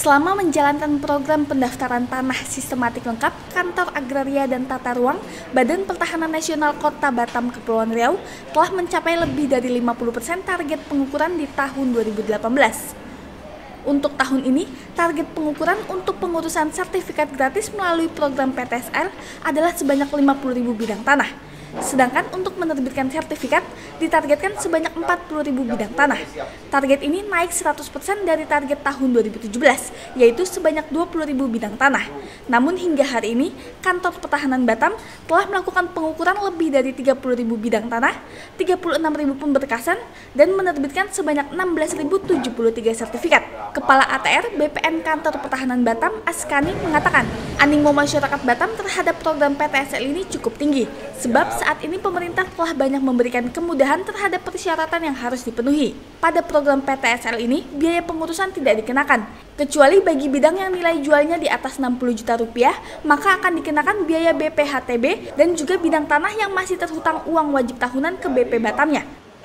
Selama menjalankan program pendaftaran tanah sistematik lengkap, Kantor Agraria dan Tata Ruang Badan Pertahanan Nasional Kota Batam Kepulauan Riau telah mencapai lebih dari 50% target pengukuran di tahun 2018. Untuk tahun ini, target pengukuran untuk pengurusan sertifikat gratis melalui program PTSL adalah sebanyak 50.000 bidang tanah. Sedangkan untuk menerbitkan sertifikat ditargetkan sebanyak 40.000 bidang tanah. Target ini naik 100% dari target tahun 2017, yaitu sebanyak 20.000 bidang tanah. Namun hingga hari ini, Kantor Pertahanan Batam telah melakukan pengukuran lebih dari 30.000 bidang tanah, 36.000 pemberkasan, dan menerbitkan sebanyak 16.073 sertifikat. Kepala ATR BPN Kantor Pertahanan Batam, Askani, mengatakan, animo masyarakat Batam terhadap program PTSL ini cukup tinggi, sebab saat ini pemerintah telah banyak memberikan kemudahan terhadap persyaratan yang harus dipenuhi. Pada program PTSL ini, biaya pengurusan tidak dikenakan, kecuali bagi bidang yang nilai jualnya di atas 60 juta rupiah, maka akan dikenakan biaya BPHTB dan juga bidang tanah yang masih terhutang uang wajib tahunan ke BP Batamnya.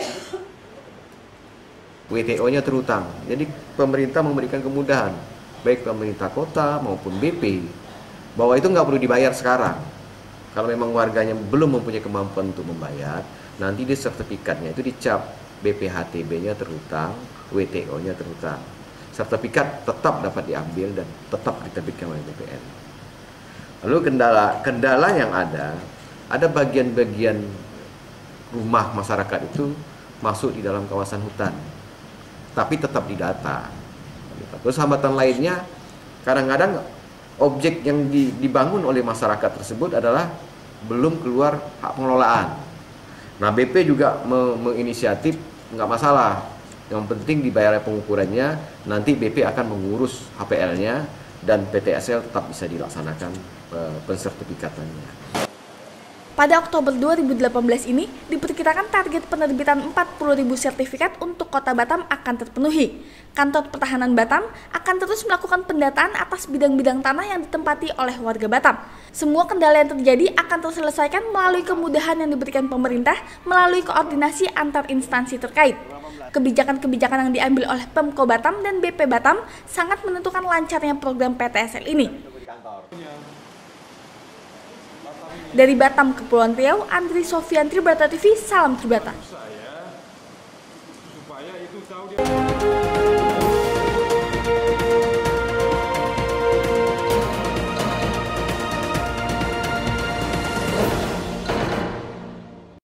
WTO-nya terhutang, jadi pemerintah memberikan kemudahan, baik pemerintah kota maupun BP, bahwa itu nggak perlu dibayar sekarang. Kalau memang warganya belum mempunyai kemampuan untuk membayar, nanti di sertifikatnya itu dicap BPHTB-nya terhutang, WTO-nya terhutang. Sertifikat tetap dapat diambil dan tetap diterbitkan oleh BPN. Lalu kendala yang ada bagian-bagian rumah masyarakat itu masuk di dalam kawasan hutan, tapi tetap didata. Terus hambatan lainnya, kadang-kadang objek yang dibangun oleh masyarakat tersebut adalah belum keluar hak pengelolaan. Nah, BP juga menginisiatif, nggak masalah, yang penting dibayar pengukurannya, nanti BP akan mengurus HPL-nya dan PTSL tetap bisa dilaksanakan pensertifikatannya. Pada Oktober 2018 ini, diperkirakan target penerbitan 40.000 sertifikat untuk Kota Batam akan terpenuhi. Kantor Pertahanan Batam akan terus melakukan pendataan atas bidang-bidang tanah yang ditempati oleh warga Batam. Semua kendala yang terjadi akan terselesaikan melalui kemudahan yang diberikan pemerintah melalui koordinasi antar instansi terkait. Kebijakan-kebijakan yang diambil oleh Pemko Batam dan BP Batam sangat menentukan lancarnya program PTSL ini. Dari Batam, Kepulauan Riau, Andri Sofian, Tribata TV, salam Tribata.